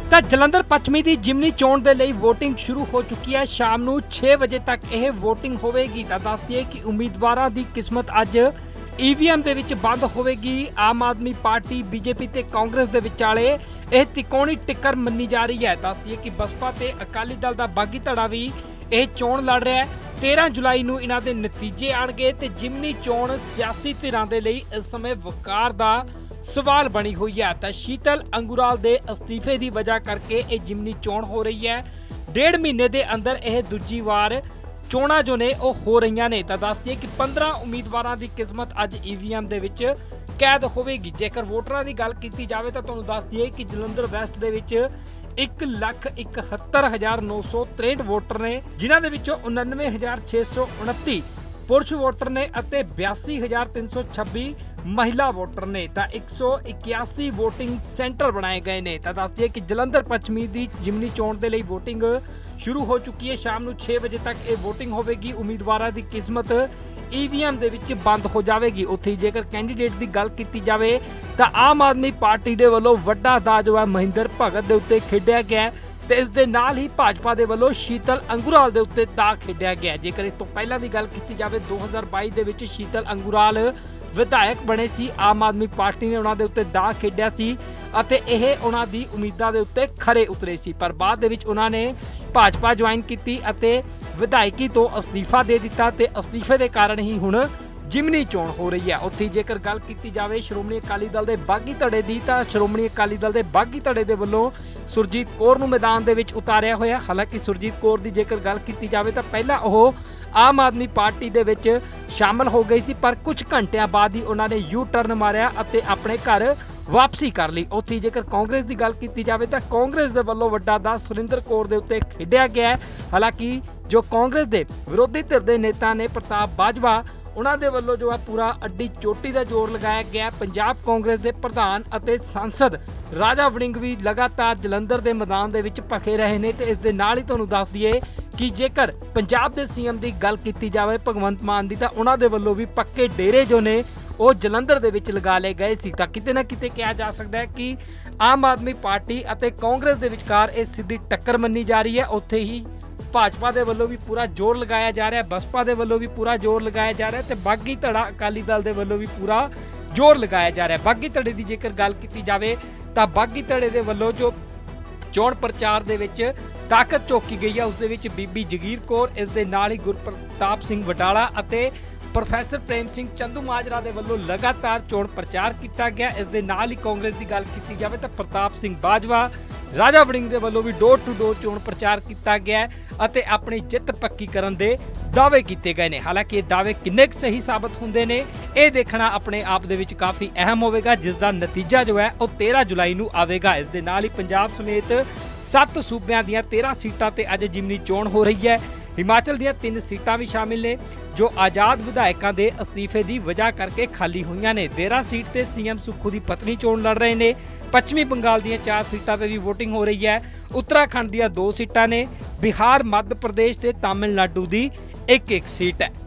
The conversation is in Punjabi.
ਤਾਂ ਜਲੰਧਰ ਪੱਛਮੀ ਦੀ ਜਿਮਨੀ ਚੋਣ ਦੇ ਲਈ VOTING ਸ਼ੁਰੂ ਹੋ ਚੁੱਕੀ ਹੈ। ਸ਼ਾਮ ਨੂੰ 6 ਵਜੇ ਤੱਕ ਇਹ VOTING ਹੋਵੇਗੀ। ਤਾਂ ਦੱਸ ਦਈਏ ਕਿ ਉਮੀਦਵਾਰਾਂ ਦੀ ਕਿਸਮਤ ਅੱਜ EVM ਦੇ ਵਿੱਚ ਬੰਦ ਹੋਵੇਗੀ। ਆਮ ਆਦਮੀ ਪਾਰਟੀ, BJP ਤੇ ਕਾਂਗਰਸ ਦੇ ਵਿਚਾਲੇ ਇਹ ਤਿਕੋਣੀ ਟੱਕਰ ਮੰਨੀ ਜਾ ਰਹੀ ਹੈ। ਦੱਸ ਦਈਏ ਕਿ ਬਸਪਾ ਤੇ ਅਕਾਲੀ ਦਲ ਦਾ ਬਾਗੀ ਧੜਾ ਵੀ ਇਹ ਚੋਣ ਲੜ ਰਿਹਾ ਹੈ। 13 ਜੁਲਾਈ ਨੂੰ ਇਹਨਾਂ ਦੇ ਨਤੀਜੇ ਆਣਗੇ ਤੇ ਜਿਮਨੀ ਚੋਣ ਸਿਆਸੀ ਧਿਰਾਂ ਦੇ ਲਈ ਇਸ ਸਮੇਂ ਵਕਾਰ ਦਾ ਸਵਾਲ ਬਣੀ ਹੋਈ ਹੈ। ਤਾਂ ਸ਼ੀਤਲ ਅੰਗੂਰਾਲ ਦੇ ਅਸਤੀਫੇ ਦੀ ਵਜ੍ਹਾ ਕਰਕੇ ਇਹ ਜਿਮਨੀ ਚੋਣ ਹੋ ਰਹੀ ਹੈ। 1.5 ਮਹੀਨੇ ਦੇ ਅੰਦਰ ਇਹ ਦੂਜੀ ਵਾਰ ਚੋਣਾਂ ਜੋ ਨੇ ਉਹ ਹੋ ਰਹੀਆਂ ਨੇ। ਤਾਂ ਦੱਸ ਦਈਏ ਕਿ 15 ਉਮੀਦਵਾਰਾਂ ਦੀ ਕਿਸਮਤ ਅੱਜ EVM ਦੇ ਵਿੱਚ ਕੈਦ ਹੋਵੇਗੀ। ਜੇਕਰ ਵੋਟਰਾਂ ਦੀ ਗੱਲ ਕੀਤੀ ਜਾਵੇ ਤਾਂ ਤੁਹਾਨੂੰ ਦੱਸ ਦਈਏ ਕਿ ਜਲੰਧਰ ਵੈਸਟ ਦੇ ਵਿੱਚ 1,71,963 ਵੋਟਰ ਨੇ, ਜਿਨ੍ਹਾਂ ਦੇ ਵਿੱਚੋਂ 99,629 ਪੁਰਸ਼ ਵੋਟਰ ਨੇ ਅਤੇ 82,326 ਮਹਿਲਾ ਵੋਟਰ ਨੇ। ਤਾਂ 181 VOTING ਸੈਂਟਰ ਬਣਾਏ ਗਏ ਨੇ। ਤਾਂ ਦੱਸ ਦਈਏ ਕਿ ਜਲੰਧਰ ਪੱਛਮੀ ਦੀ ਜਿਮਨੀ ਚੋਣ ਦੇ ਲਈ VOTING ਸ਼ੁਰੂ ਹੋ ਚੁੱਕੀ ਹੈ। ਸ਼ਾਮ ਨੂੰ 6 ਵਜੇ ਤੱਕ ਇਹ VOTING ਹੋਵੇਗੀ। ਉਮੀਦਵਾਰਾਂ ਦੀ ਕਿਸਮਤ EVM ਦੇ ਵਿੱਚ ਬੰਦ ਹੋ ਜਾਵੇਗੀ। ਉੱਥੇ ਜੇਕਰ ਕੈਂਡੀਡੇਟ ਦੀ ਗੱਲ ਕੀਤੀ ਜਾਵੇ ਤਾਂ ਆਮ ਆਦਮੀ ਪਾਰਟੀ ਦੇ ਵੱਲੋਂ ਵੱਡਾ ਦਾਅ ਜੋ ਹੈ ਮਹਿੰਦਰ ਭਗਤ ਦੇ ਉੱਤੇ ਖੇਡਿਆ ਗਿਆ ਤੇ ਇਸ ਦੇ ਨਾਲ ਹੀ ਭਾਜਪਾ ਦੇ ਵੱਲੋਂ ਸ਼ੀਤਲ ਅੰਗੂਰਾਲ ਦੇ ਉੱਤੇ ਦਾਅ ਖੇਡਿਆ ਗਿਆ। ਜੇਕਰ ਇਸ ਤੋਂ ਪਹਿਲਾਂ ਦੀ ਗੱਲ ਕੀਤੀ ਜਾਵੇ 2022 ਦੇ ਵਿੱਚ ਸ਼ੀਤਲ ਅੰਗੂਰਾਲ ਵਿਧਾਇਕ ਬਣੇ ਸੀ। ਆਮ ਆਦਮੀ ਪਾਰਟੀ ਨੇ ਉਹਨਾਂ ਦੇ ਉੱਤੇ ਦਾਅ ਖੇਡਿਆ ਸੀ ਅਤੇ ਇਹ ਉਹਨਾਂ ਦੀ ਉਮੀਦਾਂ ਦੇ ਉੱਤੇ ਖਰੇ ਉਤਰੇ ਸੀ, ਪਰ ਬਾਅਦ ਦੇ ਵਿੱਚ ਉਹਨਾਂ ਨੇ ਭਾਜਪਾ ਜੁਆਇਨ ਕੀਤੀ ਅਤੇ ਵਿਧਾਇਕੀ ਤੋਂ ਅਸਤੀਫਾ ਦੇ ਦਿੱਤਾ ਤੇ ਅਸਤੀਫੇ ਦੇ ਕਾਰਨ ਹੀ ਹੁਣ ਜਿਮਨੀ ਚੋਣ ਹੋ ਰਹੀ ਹੈ। ਉੱਥੇ ਜੇਕਰ ਗੱਲ ਕੀਤੀ ਜਾਵੇ ਸ਼੍ਰੋਮਣੀ ਅਕਾਲੀ ਦਲ ਦੇ ਬਾਗੀ ਧੜੇ ਦੀ ਤਾਂ ਸ਼੍ਰੋਮਣੀ ਅਕਾਲੀ ਦਲ ਦੇ ਬਾਗੀ ਧੜੇ ਦੇ ਵੱਲੋਂ ਸੁਰਜੀਤ ਕੌਰ ਨੂੰ ਮੈਦਾਨ ਦੇ ਵਿੱਚ ਉਤਾਰਿਆ ਹੋਇਆ। ਹਾਲਾਂਕਿ ਸੁਰਜੀਤ ਕੌਰ ਦੀ ਜੇਕਰ ਗੱਲ ਕੀਤੀ ਜਾਵੇ ਤਾਂ ਪਹਿਲਾਂ ਉਹ ਆਮ ਆਦਮੀ ਪਾਰਟੀ ਦੇ ਵਿੱਚ ਸ਼ਾਮਲ ਹੋ ਗਈ ਸੀ, ਪਰ ਕੁਝ ਘੰਟਿਆਂ ਬਾਅਦ ਹੀ ਉਹਨਾਂ ਨੇ ਯੂ ਟਰਨ ਮਾਰਿਆ ਅਤੇ ਆਪਣੇ ਘਰ ਵਾਪਸੀ ਕਰ ਲਈ। ਉੱਥੇ ਜੇਕਰ ਕਾਂਗਰਸ ਦੀ ਗੱਲ ਕੀਤੀ ਜਾਵੇ ਤਾਂ ਕਾਂਗਰਸ ਦੇ ਵੱਲੋਂ ਵੱਡਾ ਦਾਅ ਸੁਰਿੰਦਰ ਕੌਰ ਦੇ ਉੱਤੇ ਖੇਡਿਆ ਗਿਆ ਹੈ। ਹਾਲਾਂਕਿ ਜੋ ਕਾਂਗਰਸ ਦੇ ਵਿਰੋਧੀ ਧਿਰ ਦੇ ਨੇਤਾ ਨੇ ਪ੍ਰਤਾਪ ਬਾਜਵਾ, ਉਹਨਾਂ ਦੇ ਵੱਲੋਂ ਜੋ ਹੈ ਪੂਰਾ ਅੱਡੀ ਚੋਟੀ ਦਾ ਜ਼ੋਰ ਲਗਾਇਆ ਗਿਆ। ਪੰਜਾਬ ਕਾਂਗਰਸ ਦੇ ਪ੍ਰਧਾਨ ਅਤੇ ਸੰਸਦ ਰਾਜਾ ਵੜਿੰਗ ਵੀ ਲਗਾਤਾਰ ਜਲੰਧਰ ਦੇ ਮੈਦਾਨ ਦੇ ਵਿੱਚ ਭਖੇ ਰਹੇ ਨੇ। ਤੇ ਇਸ ਦੇ ਨਾਲ ਹੀ ਤੁਹਾਨੂੰ ਦੱਸ ਦਈਏ ਕਿ ਜੇਕਰ ਪੰਜਾਬ ਦੇ CM ਦੀ ਗੱਲ ਕੀਤੀ ਜਾਵੇ ਭਗਵੰਤ ਮਾਨ ਦੀ, ਤਾਂ ਉਹਨਾਂ ਦੇ ਵੱਲੋਂ ਵੀ ਪੱਕੇ ਡੇਰੇ ਜੋ ਨੇ ਉਹ ਜਲੰਧਰ ਦੇ ਵਿੱਚ ਲਗਾ ਲਏ ਗਏ ਸੀ। ਤਾਂ ਕਿਤੇ ਨਾ ਕਿਤੇ ਕਿਹਾ ਜਾ ਸਕਦਾ ਹੈ ਕਿ ਆਮ ਆਦਮੀ ਪਾਰਟੀ ਅਤੇ ਕਾਂਗਰਸ ਦੇ ਵਿਚਕਾਰ ਇਹ ਸਿੱਧੀ ਟੱਕਰ ਮੰਨੀ ਜਾ ਰਹੀ ਹੈ। ਉੱਥੇ ਹੀ ਭਾਜਪਾ ਦੇ ਵੱਲੋਂ ਵੀ ਪੂਰਾ ਜ਼ੋਰ ਲਗਾਇਆ ਜਾ ਰਿਹਾ ਹੈ, ਬਸਪਾ ਦੇ ਵੱਲੋਂ ਵੀ ਪੂਰਾ ਜ਼ੋਰ ਲਗਾਇਆ ਜਾ ਰਿਹਾ ਹੈ ਤੇ ਬਾਗੀ ਧੜਾ ਅਕਾਲੀ ਦਲ ਦੇ ਵੱਲੋਂ ਵੀ ਪੂਰਾ ਜ਼ੋਰ ਲਗਾਇਆ ਜਾ ਰਿਹਾ ਹੈ। ਬਾਗੀ ਧੜੇ ਦੀ ਜੇਕਰ ਗੱਲ ਕੀਤੀ ਜਾਵੇ ਤਾਂ ਬਾਗੀ ਧੜੇ ਦੇ ਵੱਲੋਂ ਜੋ ਚੋਣ ਪ੍ਰਚਾਰ ਦੇ ਵਿੱਚ ਤਾਕਤ ਝੋਕੀ ਗਈ ਹੈ ਉਸ ਦੇ ਵਿੱਚ ਬੀਬੀ ਜਗੀਰ ਕੌਰ, ਇਸ ਦੇ ਨਾਲ ਹੀ ਗੁਰਪ੍ਰਤਾਪ ਸਿੰਘ ਵਟਾਲਾ ਅਤੇ ਪ੍ਰੋਫੈਸਰ ਪ੍ਰੇਮ ਸਿੰਘ ਚੰਦੂਮਾਜਰਾ ਦੇ ਵੱਲੋਂ ਲਗਾਤਾਰ ਚੋਣ ਪ੍ਰਚਾਰ ਕੀਤਾ ਗਿਆ। ਇਸ ਦੇ ਨਾਲ ਹੀ ਕਾਂਗਰਸ ਦੀ ਗੱਲ ਕੀਤੀ ਜਾਵੇ ਤਾਂ ਪ੍ਰਤਾਪ ਸਿੰਘ ਬਾਜਵਾ, ਰਾਜਾ ਵੜਿੰਗ ਦੇ ਵੱਲੋਂ ਵੀ ਡੋਰ ਟੂ ਡੋਰ ਚੋਣ ਪ੍ਰਚਾਰ ਕੀਤਾ ਗਿਆ ਅਤੇ ਆਪਣੀ ਜਿੱਤ ਪੱਕੀ ਕਰਨ ਦੇ ਦਾਅਵੇ ਕੀਤੇ ਗਏ ਨੇ। ਹਾਲਾਂਕਿ ਇਹ ਦਾਅਵੇ ਕਿੰਨੇ ਕੁ ਸਹੀ ਸਾਬਤ ਹੁੰਦੇ ਨੇ ਇਹ ਦੇਖਣਾ ਆਪਣੇ ਆਪ ਦੇ ਵਿੱਚ ਕਾਫੀ ਅਹਿਮ ਹੋਵੇਗਾ, ਜਿਸ ਦਾ ਨਤੀਜਾ ਜੋ ਹੈ ਉਹ 13 ਜੁਲਾਈ ਨੂੰ ਆਵੇਗਾ। ਇਸ ਦੇ ਨਾਲ ਹੀ ਪੰਜਾਬ ਸਮੇਤ 7 ਸੂਬਿਆਂ ਦੀਆਂ 13 ਸੀਟਾਂ ਤੇ ਅੱਜ ਜਿਮਨੀ ਚੋਣ ਹੋ ਰਹੀ ਹੈ। ਹਿਮਾਚਲ ਦੀਆਂ 3 ਸੀਟਾਂ ਵੀ ਸ਼ਾਮਿਲ ਨੇ ਜੋ ਆਜ਼ਾਦ ਵਿਧਾਇਕਾਂ ਦੇ ਅਸਤੀਫੇ ਦੀ ਵਜ੍ਹਾ ਕਰਕੇ ਖਾਲੀ ਹੋਈਆਂ ਨੇ। 13 ਸੀਟ ਤੇ CM ਸੁੱਖੂ ਦੀ ਪਤਨੀ ਚੋਣ ਲੜ ਰਹੇ ਨੇ। ਪੱਛਮੀ ਬੰਗਾਲ ਦੀਆਂ 4 ਸੀਟਾਂ ਤੇ ਵੀ VOTING ਹੋ ਰਹੀ ਹੈ। ਉੱਤਰਾਖੰਡ ਦੀਆਂ 2 ਸੀਟਾਂ ਨੇ। ਬਿਹਾਰ, ਮੱਧ ਪ੍ਰਦੇਸ਼ ਤੇ ਤਾਮਿਲਨਾਡੂ ਦੀ 1-1 ਸੀਟ ਹੈ।